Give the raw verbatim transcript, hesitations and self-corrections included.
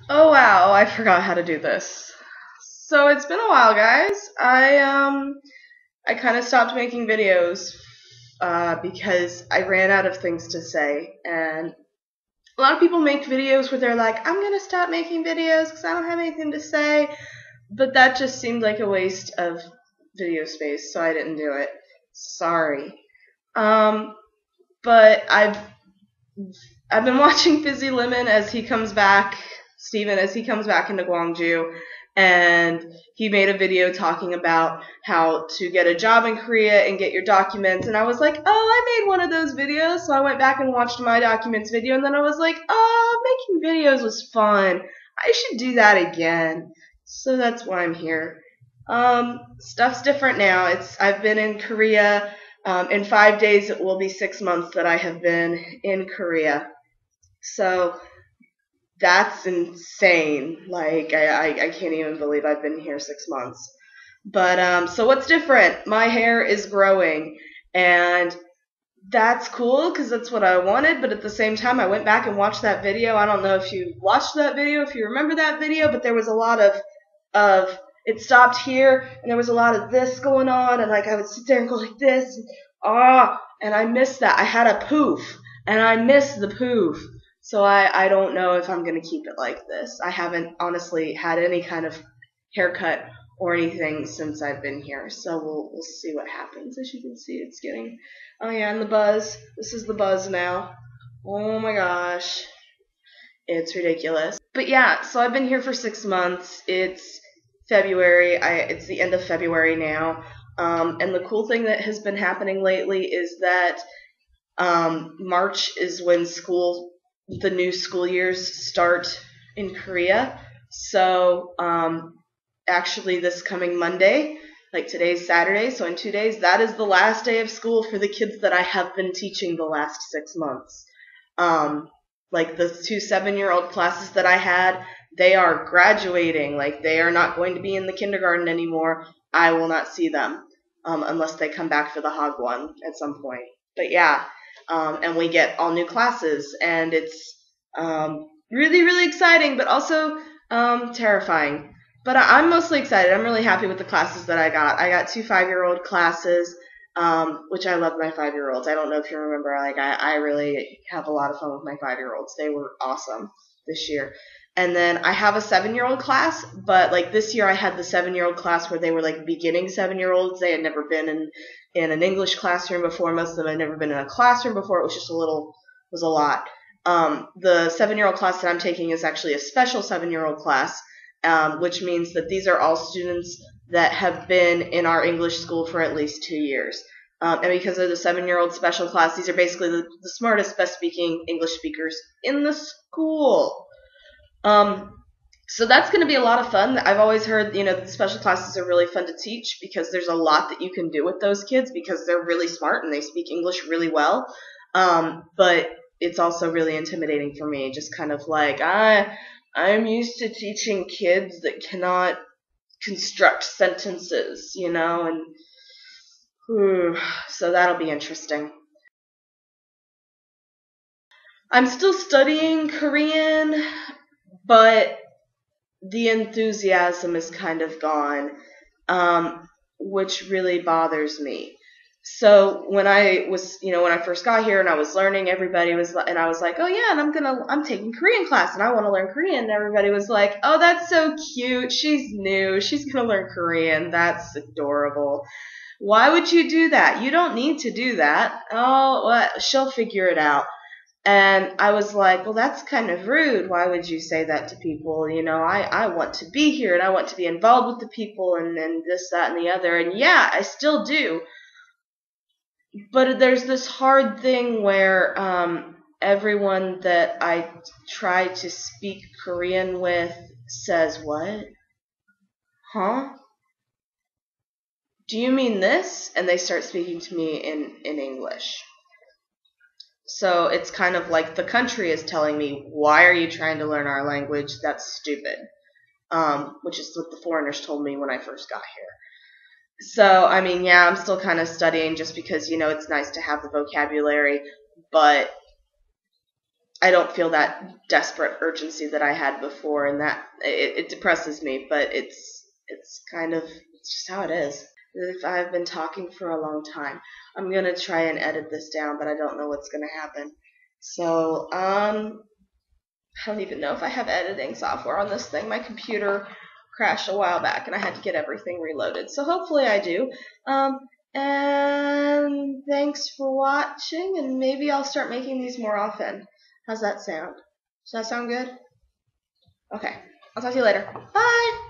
Oh wow, I forgot how to do this. So it's been a while, guys. I um I kind of stopped making videos uh, because I ran out of things to say, and a lot of people make videos where they're like, "I'm gonna stop making videos because I don't have anything to say," but that just seemed like a waste of video space, so I didn't do it. Sorry. Um, but I've I've been watching Fizzy Lemon as he comes back, Steven, as he comes back into Gwangju, and he made a video talking about how to get a job in Korea and get your documents, and I was like, oh, I made one of those videos, so I went back and watched my documents video, and then I was like, oh, making videos was fun. I should do that again. So that's why I'm here. Um, stuff's different now. It's I've been in Korea. Um, in five days, it will be six months that I have been in Korea. So that's insane. Like I, I, I can't even believe I've been here six months. But um, so what's different? My hair is growing, and that's cool because that's what I wanted. But at the same time, I went back and watched that video. I don't know if you watched that video, if you remember that video, but there was a lot of of it stopped here, and there was a lot of this going on, and like I would sit there and go like this, and, ah, and I missed that. I had a poof, and I missed the poof. So I, I don't know if I'm going to keep it like this. I haven't honestly had any kind of haircut or anything since I've been here. So we'll we'll see what happens. As you can see, it's getting, oh yeah, and the buzz. This is the buzz now. Oh my gosh. It's ridiculous. But yeah, so I've been here for six months. It's February. I it's the end of February now. Um, and the cool thing that has been happening lately is that um, March is when school the new school years start in Korea. So um, actually, this coming Monday, like today's Saturday, so in two days, that is the last day of school for the kids that I have been teaching the last six months. Um, like the two seven-year-old classes that I had, they are graduating. Like they are not going to be in the kindergarten anymore. I will not see them um, unless they come back for the Hagwon at some point. But yeah, um, and we get all new classes, and it's um, really, really exciting, but also um, terrifying. But I, I'm mostly excited. I'm really happy with the classes that I got. I got two five-year-old classes, um, which I love my five-year-olds. I don't know if you remember, like I, I really have a lot of fun with my five-year-olds. They were awesome this year. And then I have a seven-year-old class, but like this year I had the seven-year-old class where they were like beginning seven-year-olds. They had never been in in an English classroom before. Most of them had never been in a classroom before. It was just a little, it was a lot. Um, the seven-year-old class that I'm taking is actually a special seven-year-old class, um, which means that these are all students that have been in our English school for at least two years. Um, and because they're the seven-year-old special class, these are basically the, the smartest, best-speaking English speakers in the school. Um, so that's going to be a lot of fun. I've always heard, you know, the special classes are really fun to teach because there's a lot that you can do with those kids because they're really smart and they speak English really well. Um, but it's also really intimidating for me, just kind of like, I, I'm used to teaching kids that cannot construct sentences, you know, and whew, so that'll be interesting. I'm still studying Korean, but the enthusiasm is kind of gone, um, which really bothers me. So when I was, you know, when I first got here and I was learning, everybody was, and I was like, oh yeah, and I'm gonna, I'm taking Korean class and I want to learn Korean. And everybody was like, oh, that's so cute. She's new. She's gonna learn Korean. That's adorable. Why would you do that? You don't need to do that. Oh, what? She'll figure it out. And I was like, well, that's kind of rude. Why would you say that to people? You know, I, I want to be here and I want to be involved with the people and, and this, that, and the other. And yeah, I still do. But there's this hard thing where um, everyone that I try to speak Korean with says, what? Huh? Do you mean this? And they start speaking to me in, in English. So it's kind of like the country is telling me, why are you trying to learn our language? That's stupid. Um, which is what the foreigners told me when I first got here. So, I mean, yeah, I'm still kind of studying just because, you know, it's nice to have the vocabulary, but I don't feel that desperate urgency that I had before, and that it, it depresses me. But it's it's kind of it's just how it is. If I've been talking for a long time, I'm gonna try and edit this down, but I don't know what's gonna happen. So um, I don't even know if I have editing software on this thing. My computer crashed a while back, and I had to get everything reloaded. So hopefully I do. Um, and thanks for watching, and maybe I'll start making these more often. How's that sound? Does that sound good? Okay. I'll talk to you later. Bye!